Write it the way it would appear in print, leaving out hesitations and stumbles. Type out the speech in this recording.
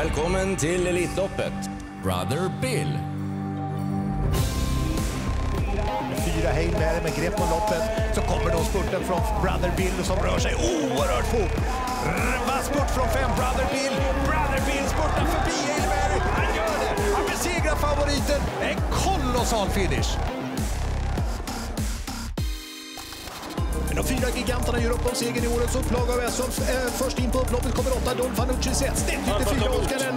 Välkommen till Elitloppet, Brother Bill. 4 Hail Mary med grepp på loppet. Så kommer då spurten från Brother Bill som rör sig oerhört fort. Vass spurt från 5 Brother Bill. Brother Bill spurtar förbi Hail Mary. Han gör det. Han besegrar favoriten. En kolossal finish. De 4 giganterna gör upp om segern i årets upplaga av SM. Först in på upploppet kommer 8 Don Fanucci. Snett ut i 4 Oscar